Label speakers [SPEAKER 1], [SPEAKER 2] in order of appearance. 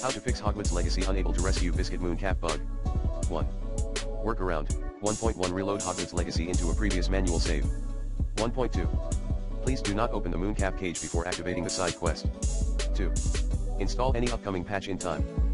[SPEAKER 1] How to fix Hogwarts Legacy unable to rescue Biscuit Mooncalf bug. 1. Workaround. 1.1 Reload Hogwarts Legacy into a previous manual save. 1.2. Please do not open the Mooncalf cage before activating the side quest. 2. Install any upcoming patch in time.